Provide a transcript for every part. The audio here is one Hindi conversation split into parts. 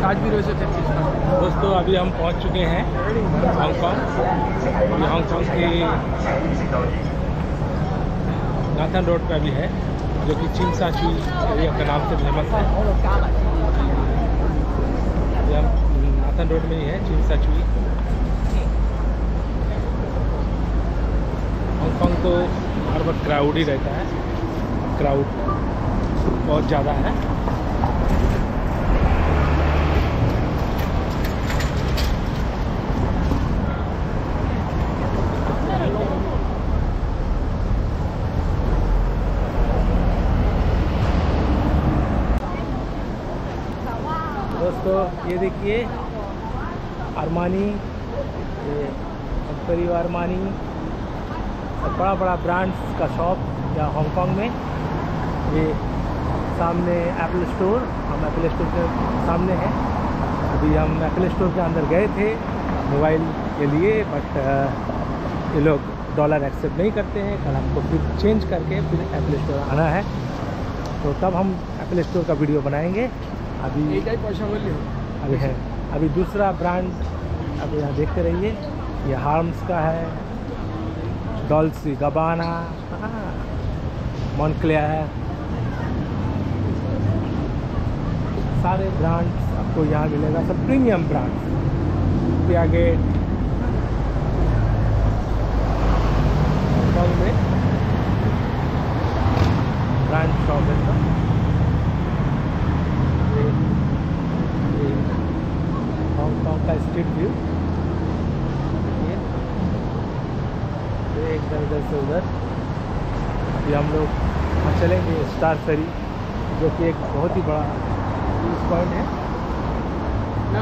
दोस्तों अभी हम पहुंच चुके हैं हांगकांग। ये हांगकांग के नाथन रोड पे अभी है, जो कि चिम सा चुई एरिया के नाम से फेमस है। ये हम नाथन रोड में ही है, चिम सा चुई। हांगकांग तो हर वक्त क्राउड ही रहता है, क्राउड बहुत ज़्यादा है। दोस्तों ये देखिए अरमानी, ये एम्पेरियो अरमानी, बड़ा बड़ा ब्रांड्स का शॉप या हांगकांग में। ये सामने एप्पल स्टोर, हम एप्पल स्टोर के सामने हैं। अभी हम एप्पल स्टोर के अंदर गए थे मोबाइल के लिए, बट ये लोग डॉलर एक्सेप्ट नहीं करते हैं। कल हमको फिर चेंज करके फिर एप्पल स्टोर आना है, तो तब हम एप्पल स्टोर का वीडियो बनाएंगे। अभी है अभी दूसरा ब्रांड, अभी यहाँ देखते रहिए। ये हार्म्स का है, डॉल्सी गबाना, मॉन्क्लेयर है, सारे ब्रांड्स आपको यहाँ मिलेगा, सब प्रीमियम ब्रांड्स। पियागेट हांगकांग में ब्रांड शॉप है। हांगकांग का स्ट्रीट व्यू, एकदम इधर से उधर। अभी हम लोग चलेंगे स्टार फेरी, जो कि एक बहुत ही बड़ा टूरिस्ट पॉइंट है ना।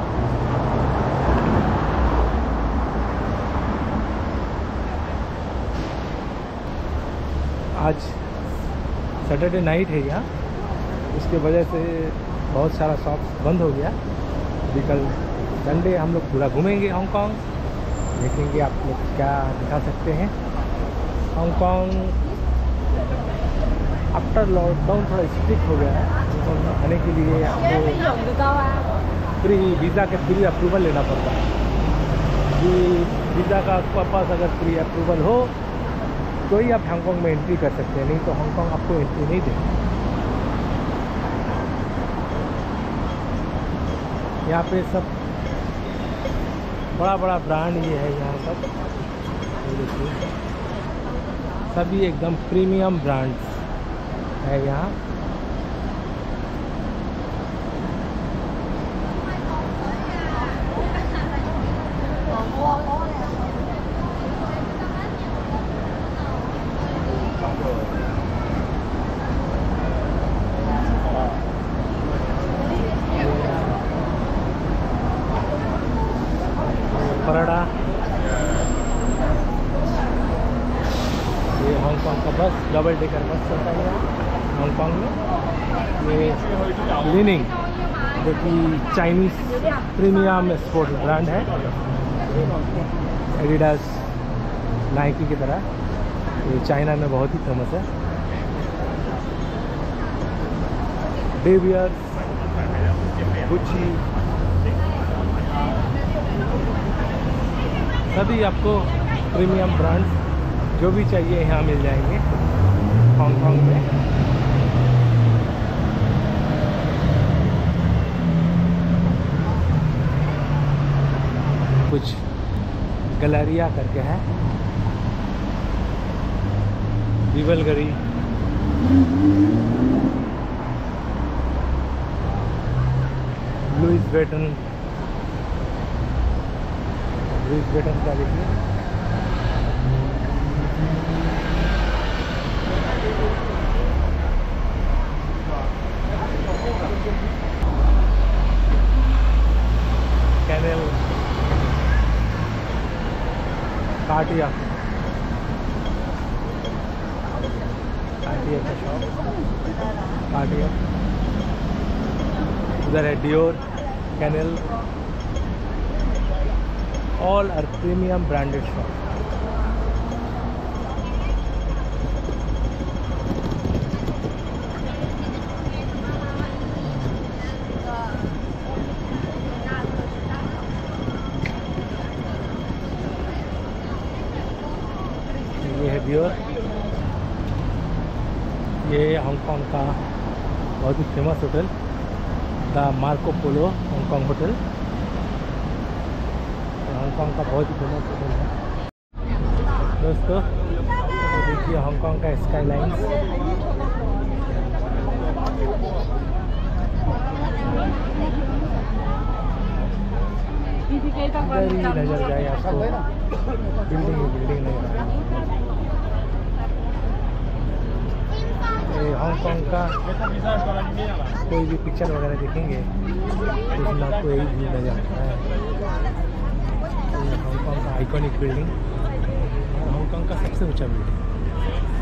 आज सैटरडे नाइट है यहाँ, इसके वजह से बहुत सारा शॉप्स बंद हो गया। अभी कल संडे हम लोग पूरा घूमेंगे हांगकांग, देखेंगे आप लोग क्या दिखा सकते हैं। हांगकांग आफ्टर लॉकडाउन थोड़ा स्ट्रिक्ट हो गया है। हांगकांग आने के लिए आपको फ्री वीज़ा के फ्री अप्रूवल लेना पड़ता है। कि वीज़ा का पास अगर फ्री अप्रूवल हो तो ही आप हांगकांग में एंट्री कर सकते हैं, नहीं तो हांगकांग आपको एंट्री नहीं देगा। यहाँ पे सब बड़ा बड़ा ब्रांड ये है यहाँ सब, देखिए सभी एकदम प्रीमियम ब्रांड्स है यहाँ। पराडा, ये हांगकांग का बस, डबल डेकर बस चलता है हांगकांग में। ये लिनिंग, जो कि चाइनीज़ प्रीमियम स्पोर्ट्स ब्रांड है, एडिडास नाइकी की तरह। ये चाइना में बहुत ही फेमस है। डेवियर्स, गुच्ची, सभी आपको प्रीमियम ब्रांड्स जो भी चाहिए यहाँ मिल जाएंगे हांगकांग में। कुछ गैलरिया करके है, रिवलगरी, लुइस वेटन का देखिए। कैनेल, काटिया का शॉप, काटिया। उधर है Dior, Chanel, all are premium branded shop। Beer. ये हांगकांग का बहुत ही famous hotel the Marco Polo Hong Kong hotel, Hong Kong का बहुत ही फेमस होटल है दोस्तों। तो देखिए हांगकांग का स्काई लाइन्स, इधर ही नजर जाए आपको बिल्डिंग ही बिल्डिंग नजर आए। हांगकांग का कोई भी पिक्चर वगैरह देखेंगे तो उसमें आपको यही व्यू नजर आता है। हांगकांग का आइकॉनिक बिल्डिंग, हांगकांग का सबसे ऊंचा बिल्डिंग।